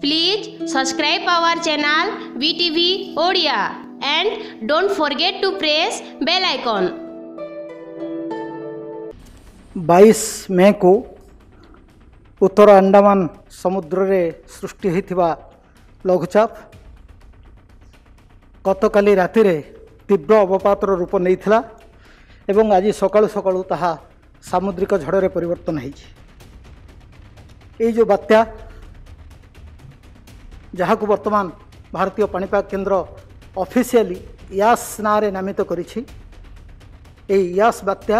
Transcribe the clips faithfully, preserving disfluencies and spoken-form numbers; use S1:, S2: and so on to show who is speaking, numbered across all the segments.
S1: Please subscribe our channel V T V Odia and don't forget to press bell icon.
S2: बाईस मई को उत्तर अंडमान समुद्र रे सृष्टि होइथिबा लघुचाप गतकाली राति रे तीव्र अवपातर रूप नैथिला एवं आज सकाळु सकाळु ताहा सामुद्रिक झड़े परिवर्तन होइछि। ये जो बात्या जहाँ को वर्तमान भारतीय पाणीपाग केन्द्र ऑफिशियली यास ना रे नामित करिछि। ए यास बात्या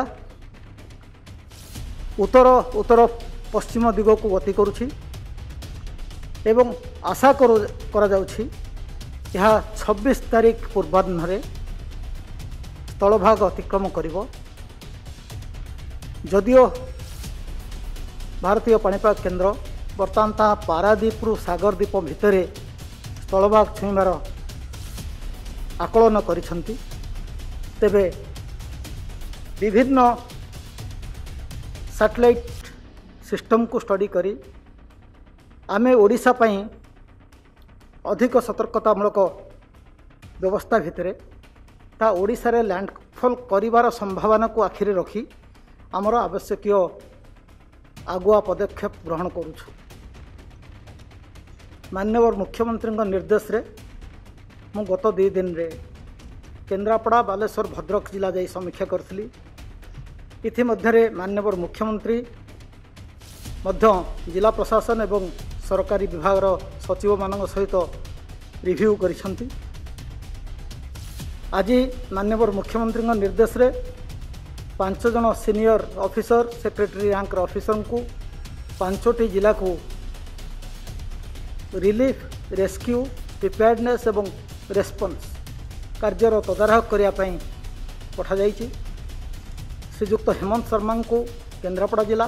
S2: उत्तर उत्तर पश्चिम दिग को गति करुछि एवं आशा करो करा जाउछि यह छब्बीस तारीख पूर्वाह्न रे स्थलभाग अतिक्रम करिवो। जदियो भारतीय पाणीपाग केन्द्र बर्तमान ता पारादीप रु सागरदीप भितर स्थलभाग छुईबार आकलन करिसंती, तेबे विभिन्न सैटेलाइट सिस्टम को स्टडी करी आमे ओडिशा पई अधिक सतर्कतामूलक व्यवस्था भितर ता ओडिशा रे लैंडफॉल करिवार संभावना को आखिरे रखी आमर आवश्यकीय आगुआ पदक्षेप ग्रहण करुछु। माननीय मुख्यमंत्री निर्देश रे मु गत दुई दिन रे केन्द्रापड़ा बालेश्वर भद्रक जिला जाई समीक्षा करथिली। इथि मध्यरे माननीय मुख्यमंत्री मध्य जिला प्रशासन एवं सरकारी विभाग सचिव मान सहित रिव्यू करिसंती। आज माननीय मुख्यमंत्री निर्देश रे पांच जन senior officer secretary rank officer को पांचटी जिला को रिलीफ रेस्क्यू प्रिपेयर्डनेस एवं रेस्पॉन्स कार्यर तदारख करने पठा जाइछि। श्रीजुक्त हेमंत शर्मा को केन्द्रापड़ा जिला,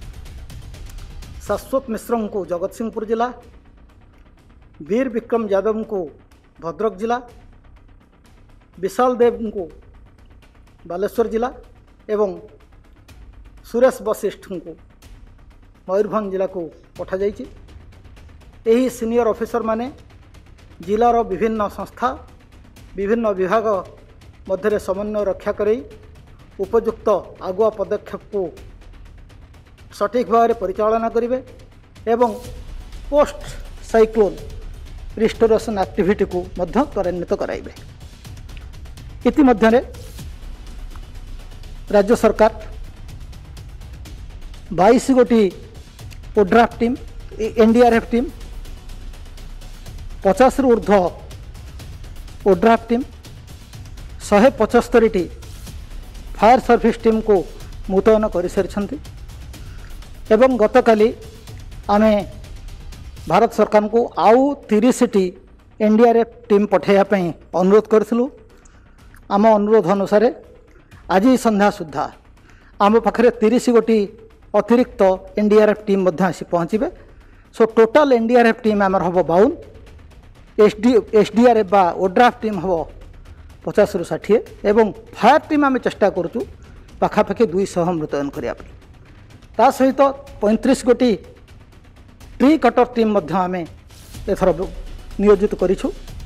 S2: शाश्वत मिश्र को जगत सिंहपुर जिला, वीर विक्रम यादव को भद्रक जिला, विशाल देव को बालेश्वर जिला एवं सुरेश वशिष्ठ को मयूरभंज जिला को पठा जाइछि। एही सीनियर ऑफिसर माने जिलार विभिन्न संस्था विभिन्न विभाग मध्य समन्वय रक्षा करी उपयुक्त आगुआ पदक्षेप को सठिक भाव में परिचालना करेंगे एवं पोस्ट साइक्लोन रिस्टोरेशन एक्टिविटी को मध्य त्वरान्वित कराइबे। इति मध्यरे राज्य सरकार बाईस गोटी ओड्राफ टीम एनडीआरएफ टीम पचास रु ऊर्ध्व ओड्राफ टीम शहे पचस्तरी टी फायर सर्विस टीम को मुतयन कर सारी एवं गतकाली आमे भारत सरकार को आउ तीस टी एनडीआरएफ टीम पठाइबा अनुरोध करूँ। आम अनुरोध अनुसार आज संध्या सुधा आम पाखे तीस गोटी अतिरिक्त एनडीआरएफ टीम आसी पहुँचे। सो टोटाल एनडीआरएफ टीम आमर हम बावन, एसडी एसडीआरएफ बा ओड्राफ टीम हम पचास रु षाठी एवं फायर टीम आम चेष्टा करुचु पाखापाखि दुईश मुतयन करने। ता सहित पैंतीस गोटी ट्री कटर टीम आम एथर नियोजित करिछु।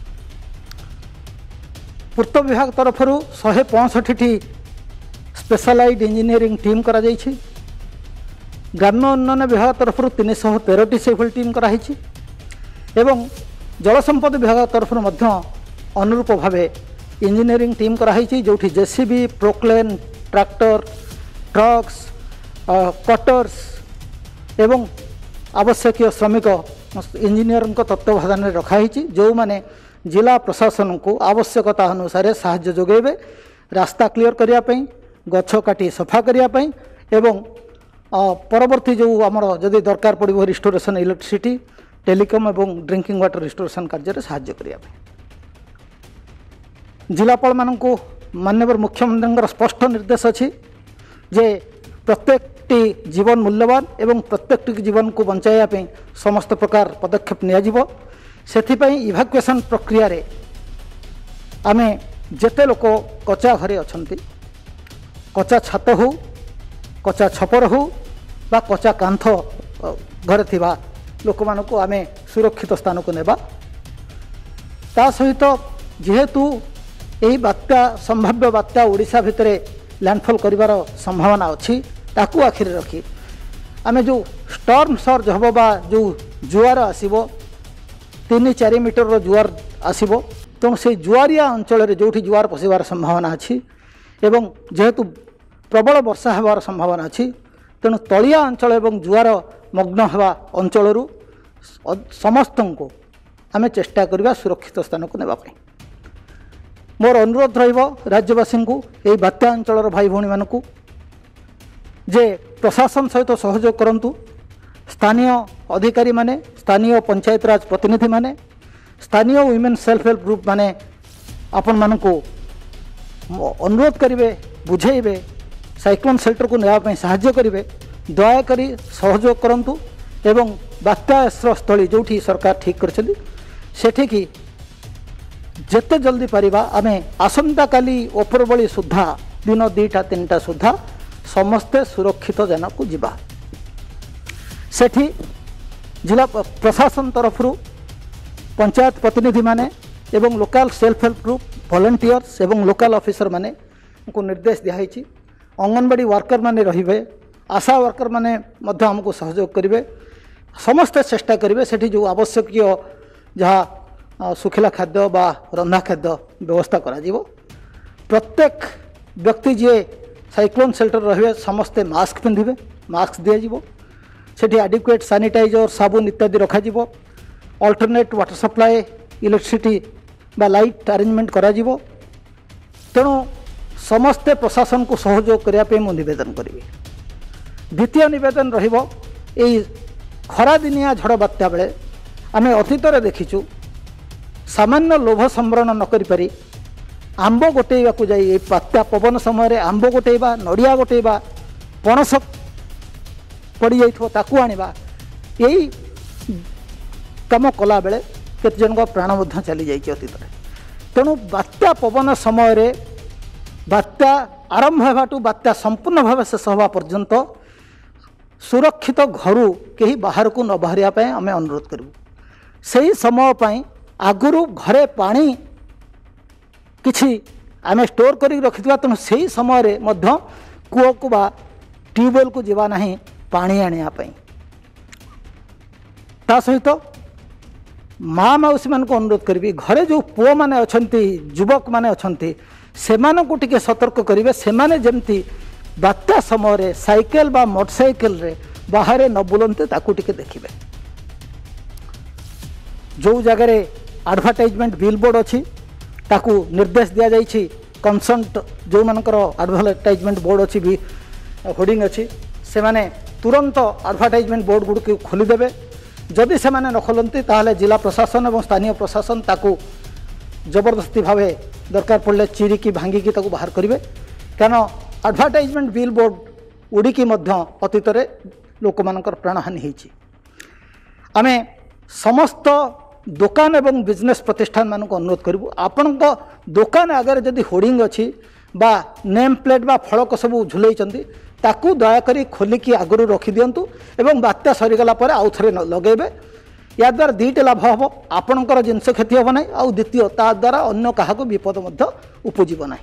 S2: पूर्त विभाग तरफ शहे पैंसठ टी स्पेशलाइज्ड इंजीनियरिंग टीम करा जाइछि। ग्राम्य उन्नयन विभाग तरफ तीन सौ तेरह टी से टीम कराई एवं जल संपद विभाग तरफ अनुरूप भाव इंजीनियरिंग टीम कराई जो JCB Proclain tractor trucks cutters एवं आवश्यक श्रमिक इंजीनियर तत्वावधान में रखाई जो माने जिला प्रशासन को आवश्यकता अनुसार साहाय्य जोगेबे रास्ता क्लियर करने गछ काटी सफा करने एवं परवर्ती जो आमर जदि दरकार पड़ो रिस्टोरेशन इलेक्ट्रिसिटी टेलीकॉम एवं ड्रिंकिंग वाटर रिस्टोरेशन कार्य साहाय्य करने। जिलापाल मान को माननीय मुख्यमंत्री स्पष्ट निर्देश अच्छी जे प्रत्येकटी जीवन मूल्यवान एवं प्रत्येकटी जीवन को बचाइवाई समस्त प्रकार पदक्षेप नियाजिबो। सेथिपाई इभाकुएसन प्रक्रिया रे आमे जेते लोक कच्चा घरे अछंती कच्चा छात हो कच्चा छपर हो बा कच्चा कांथ घरे थिबा लोक मानक आम सुरक्षित स्थान को नेबा। ता सहित जेहेतु यही बात्या संभाव्य बात्या ओडिशा भितर लैंडफॉल करिवार संभावना अच्छी ताकू आखिर रखी आमे जो स्टॉर्म सर्ज हम बा जो जुआर आसीबो तीन चार मीटर रो जुआर आसीबो तेणु से जुआरिया अंचल जो जुआर पशिबार संभावना अच्छी एवं जेहेतु प्रबल वर्षा होबार संभावना अच्छी तेणु तलिया अंचल एवं जुआर मग्न होगा अंचल समस्त को आम चेष्टा करवा सुरक्षित स्थान को नेबापी। मोर अनुरोध रहिबो राज्यवासी को यही बात्या अंचल भाई भौणी मानकु जे प्रशासन सहित सहयोग करंतु। स्थानीय अधिकारी माने स्थानीय पंचायत राज प्रतिनिधि माने स्थानीय वुमेन सेल्फ हेल्प ग्रुप माने आपण मानकु अनुरोध करिवे बुझेइबे साइक्लोन शेल्टर को नेबा पई सहाय्य करिवे दयाकरी सहयोग करंतु एवं बात्या आश्रय स्थली जोठी सरकार ठीक करछली सेठी जेते जल्दी पारिबा आमे आसंता काली ओपर बली सुधा दिन दुईटा तीन टा सुधा समस्ते सुरक्षित जाना को जिबा। सेठी जिला प्रशासन तरफ पंचायत प्रतिनिधि माने एवं local self help group volunteers एवं लोकल ऑफिसर माने को निर्देश दिखाई अंगनवाड़ी वर्कर माने रहिबे आशा वर्कर माने मध्य हमको सहयोग करिवे समस्ते चेष्टा करिवे सेठी जो आवश्यक जहाँ सुखिला खाद्य बा रंधा खाद्य व्यवस्था करा जीवो। प्रत्येक व्यक्ति जे साइक्लोन शेल्टर रहिबे समस्ते मास्क पिंधिबे मास्क दिया जीवो सेठी एडिक्वेट सैनिटाइजर साबुन इत्यादि रखा जीवो अल्टरनेट वाटर सप्लाई इलेक्ट्रिसिटी बा लाइट अरेंजमेंट करा जीवो। तेणु समस्ते प्रशासन को सहयोग करने पे मु निवेदन करी। द्वितीय निवेदन रहिबो एई खरा दिनिया झड़ बात्या बेले आमे अतीत देखीचु सामान्य लोभ संवरण न करि पारि आंब गोटेवा को जाई बात्या पवन समय आंब गोटेवा नड़िया गोटेवा पणस पड़ी जाइथो ताकू आनिबा यही काम कला बेले केते जन प्राण मध्य चली जाइछि अतीत। तेणु बात्या पवन समय बात्या आरंभ होगाठू बात्या संपूर्ण भाव शेष हवा पर्यंत सुरक्षित घरू कहीं बाहर को न बाहरिया आम अनुरोध करूँ। से समय पर आगुरी घरे पानी किछि आम स्टोर कर रखिथिबा तेणु से समय कूओ को बा ट्यूबवेल को जीवा नहीं पानी आनिया पई। ता सहित माँ मौसी मान को अनुरोध करी घरे जो पुओ माने अछंती युवक माने अछंती सेमान को टिके सतर्क करेंगे सेमाने जेमती बात्या समय साइकेल बा मोटरसाइकेल रे बाहर न बुलते ताकू टिके देखिबे। जो जगह एडवर्टाइजमेंट बिलबोर्ड अच्छी ताकू निर्देश दिया जाइछि कंसर्ट जो मानकर एडवर्टाइजमेंट बोर्ड अच्छी भी होर्डिंग अच्छी से माने तुरंत एडवर्टाइजमेंट बोर्ड गुड़ को खोलीदेवे। जदि से माने न खोलती ताहले जिला प्रशासन और स्थानीय प्रशासन ताकू जबरदस्ती भाव दरकार पड़े चिरिकी भांगिकी ताकू बाहर करेंगे। क्या एडवर्टाइजमेंट बिलबोर्ड उड़ीकी अतीत लोक मानकर प्राणहानि होइछि। आमे समस्त दुकान एवं बिजनेस प्रतिष्ठान मानक अनुरोध करूँ आपण दुकान आगे जदि होर्डिंग अच्छी बा नेम प्लेट बा फलक सब झुलैचंती ताकू दयाकरी खोलिकी आगु रखी दिंतु एवं बात्या सरीगला पर आउ थे लगेबे। या द्वारा दुईटे लाभ हम आपणकर जिनस क्षति हम ना आउ द्वितीय ता द्वारा अन्य क्या विपद उपजीव ना।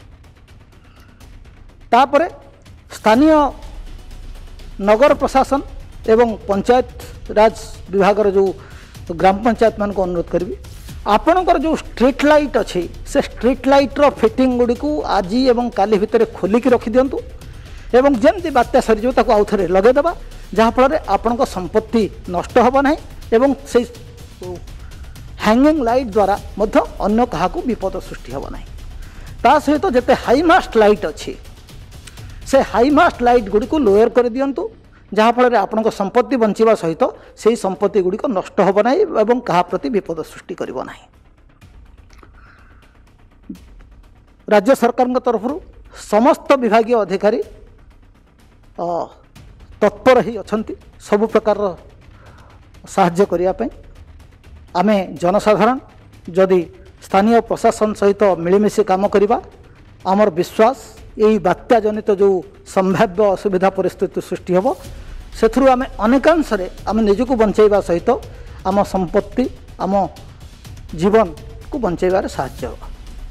S2: तापर स्थानीय नगर प्रशासन एवं पंचायत राज विभाग जो ग्राम पंचायत मान को अनुरोध करी आपणकर जो स्ट्रीट लाइट अच्छी से स्ट्रीट लाइट रो फिटिंग गुड़ी को आज एवं काली भितर खोलिकी रखी दिंतु एवं जमती बात्या सरीज ताको आउ थे लगेदेवा जहाँफल आपण संपत्ति नष्ट होब ना एवं से हैंगिंग लाइट द्वारा मध्य अन्य क्या विपद सृष्टि होब ना। ता सहित जिते हाईमास्ट लाइट अच्छी से हाईमास्ट लाइट गुड़ी को लोअर कर दिंतु जहाँफल आपण संपत्ति बंचा सहित से संपत्ति गुड़िक नष्ट होब ना एवं क्या प्रति विपद सृष्टि कर ना। राज्य सरकार तरफ समस्त विभागीय अधिकारी तत्पर ही अछंती सबु प्रकार साहाय्य करने आमे जनसाधारण जदि स्थानीय प्रशासन सहित मिलमिशि काम करवा आमर विश्वास यही बात्या जनित जो संभाव्य असुविधा परिस्थिति सृष्टि होब से आम अनेकांश आम निजक बंचाइबा सहित आम संपत्ति आम जीवन को बंचाइबार साहाय्य होगा।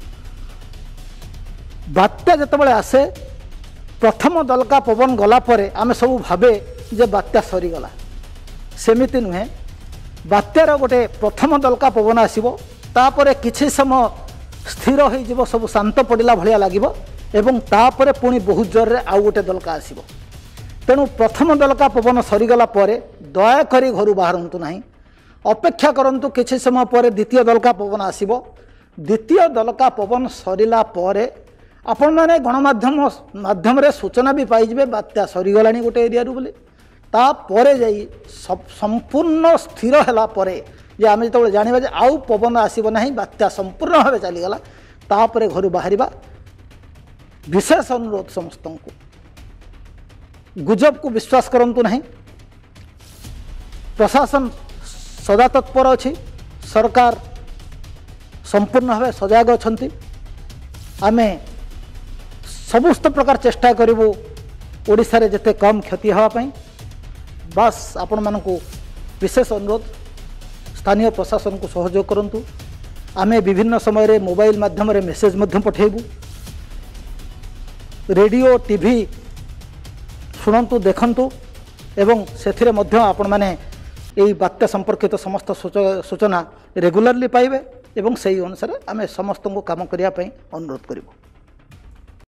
S2: बात्या जितेबाला आसे प्रथम दलका पवन गला परे आमे सब भावे जे बात्या सरीगला, सेमिति नुहे। बात्यार गोटे प्रथम दलका पवन आसिबो, तापरे किछि समय स्थिर हो जिवो, सब शांत पड़िला भलिया लागिबो एवं तापरे पुणी बहुत जोर रे आउ गोटे दलका आसिबो। तेणु प्रथम दलका पवन सरीगला परे दयाकरी घर बाहरंतु नाही, अपेक्षा करंतु किछि समय पर द्वितीय दलका पवन आसिबो। द्वितीय दलका पवन सरीला परे आपण माने गणमाध्यम माध्यम रे सूचना भी पाइबे बात्या सरीगलानी गोटे एरिया रू बोली। तापर जाई संपूर्ण स्थिर हैला परे जे आमे जतबे जानिबा जे आउ पवन आसीबो नाही, बात्या संपूर्ण भावे चलीगला, तापर घर बाहरिबा। विशेष अनुरोध समस्त को गुजब को विश्वास करंतु नहीं। प्रशासन सदा तत्पर अछि, सरकार संपूर्ण भावे सजग अछंती। आमे समस्त प्रकार चेष्टा करिबो ओडिसा रे जते कम क्षति हवा पई। बस आपण मानकु विशेष अनुरोध, स्थानीय प्रशासन को सहयोग करंतु। आमे विभिन्न समय रे मोबाइल माध्यम रे मेसेज मध्य पठेबू, रेडियो टीवी शुणु देखंतु एवं सेथिरे मध्य आपण माने एई बात्या संपर्कित समस्त सूचना रेगुलारली पाइबे एवं सेही अनुसार आमे समस्त को काम करिया पई अनुरोध करिबो।